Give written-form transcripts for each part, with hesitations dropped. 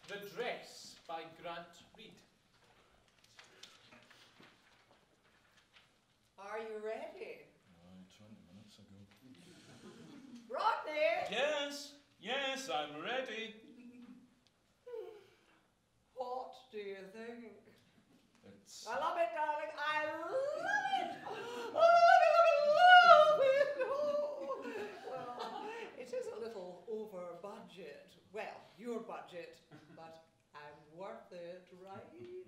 The Dress by Grant Reed. Are you ready? 20 minutes ago. Rodney! Yes, I'm ready. What do you think? It's... I love it, darling. I love it. Oh, I love it. Oh. Well, it is a little over budget. Well, your budget, but I'm worth it, right?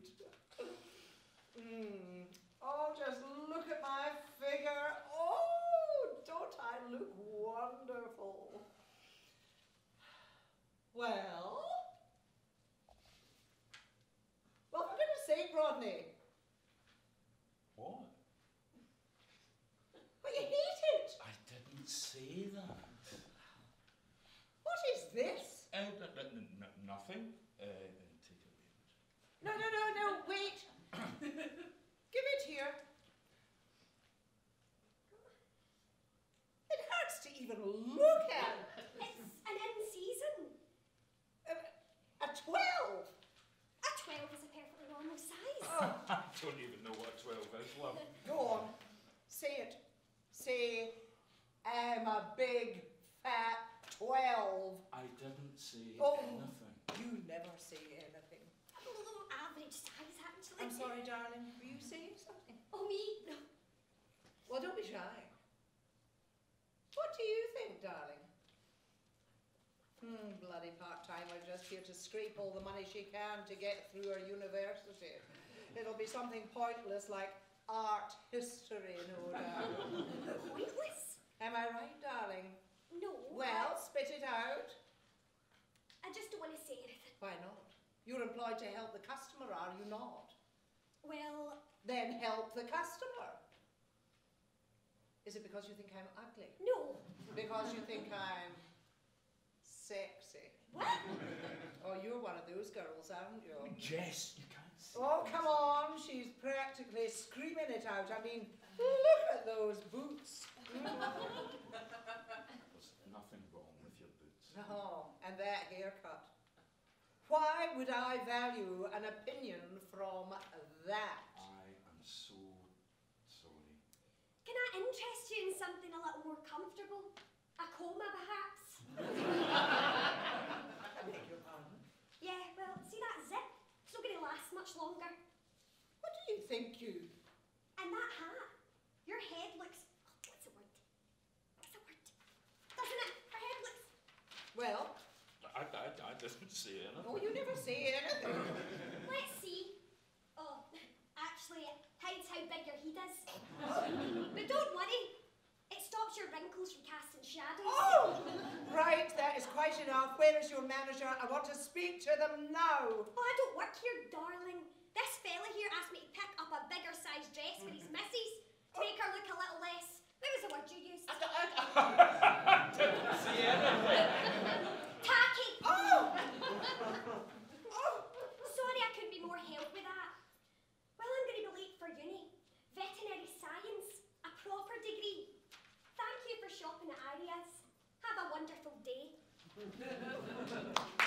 Oh, just look at my figure. Oh, don't I look wonderful? Well, for goodness sake, Rodney. What? But you hate it. I didn't say that. What is this? Nothing. Take it away. No, wait. Give it here. It hurts to even look at. It's an in-season. A 12. A 12 is a perfectly normal size. Oh, I don't even know what 12 is, love. go on. Say it. Say, I'm a big, fat 12. I didn't say Oh. anything. You never say anything. Average size, actually. I'm sorry, darling. Were you saying something? Oh, me? No. Well, don't be shy. What do you think, darling? Bloody part-timer just here to scrape all the money she can to get through her university. It'll be something pointless like art history, no doubt. Pointless? Am I right, darling? No. Well, spit it out. I just don't want to say anything. Why not? You're employed to help the customer, are you not? Well, Then help the customer. Is it because you think I'm ugly? no. Because you think I'm sexy? What? Oh, you're one of those girls, aren't you? Jess, you can't say Oh, come on. She's practically screaming it out. I mean, look at those boots. There's nothing wrong with your boots. Oh, and that haircut. Why would I value an opinion from that? I am so sorry. Can I interest you in something a little more comfortable? A coma, perhaps? I beg your pardon. Yeah, well, see that zip? It's not going to last much longer. What do you think you... And that hat? Your head looks... what's the word? What's the word? Doesn't it? Her head looks... Well, I didn't say anything. oh, you never say anything. Let's see. Oh, actually, it hides how big your head is. But don't worry. It stops your wrinkles from casting shadows. Oh! Right, that is quite enough. Where is your manager? I want to speak to them now. Oh, I don't work here, darling. This fella here asked me to pick up a bigger size dress for his missus to make her look a little less... What was the word you used? I didn't say anything. Tacky. Oh! Sorry I couldn't be more help with that. Well, I'm going to be late for uni. Veterinary science. A proper degree. Thank you for shopping at Arias. Have a wonderful day.